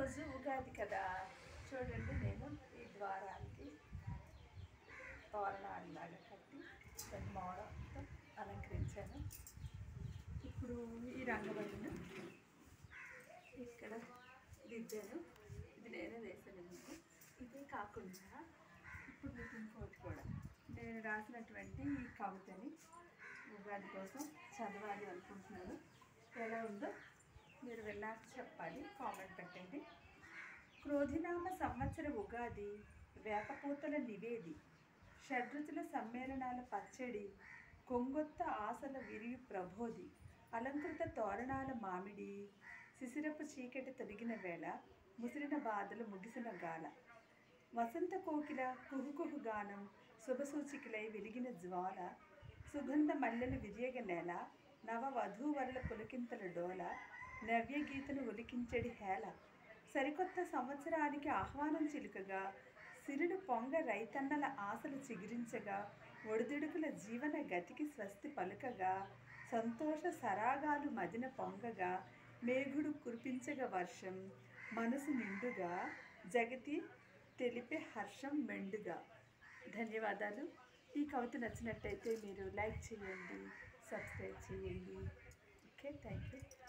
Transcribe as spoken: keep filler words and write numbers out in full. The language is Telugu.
ఈరోజు ఉగాది కదా. చూడండి, నేను ఈ ద్వారానికి తోరణాలలాగా కట్టి దాన్ని మోడల్తో అలంకరించాను. ఇప్పుడు ఈ రంగవల్లిని ఇక్కడ దిద్దాను. ఇది నేనే వేసాను మీకు. ఇదే కాకుండా ఇప్పుడు మీకు ఇంకోటి కూడా, నేను రాసినటువంటి ఈ కవితని ఉగాది కోసం చదవాలి అనుకుంటున్నాను. ఎలా ఉందో మీరు వెళ్ళాక చెప్పాలి, కామెంట్ పెట్టండి. క్రోధినామ సంవత్సర ఉగాది, వేపపూతల నివేది, షడ్రుచుల సమ్మేళనాల పచ్చడి, కొంగొత్త ఆశల విరియు ప్రబోధి, అలంకృత తోరణాల మామిడి, శిశిరపు చీకటి తొలగిన వేళ, ముసిరిన బాధలు ముగిసిన గాల, వసంత కోకిల కుహుకుహు గానం, శుభసూచికలై వెలిగిన జ్వాల, సుగంధ మల్లెల విరియగ నేల, నవ వధూవరుల పులకింతల డోల, నవ్య గీతను ఒలికించడి హేళ, సరికొత్త సంవత్సరానికి ఆహ్వానం చిలుకగా, సిరులు పొంగ రైతన్నల ఆశలు చిగిరించగా, ఒడిదుడుకుల జీవన గతికి స్వస్తి పలుకగా, సంతోష సరాగాలు మదిన పొంగగా, మేఘుడు కురిపించగ వర్షం మనసు నిండుగా, జగతి తెలిపే హర్షం మెండుగా. ధన్యవాదాలు. ఈ కవిత నచ్చినట్టయితే మీరు లైక్ చేయండి, సబ్స్క్రైబ్ చేయండి. Okay, thank you.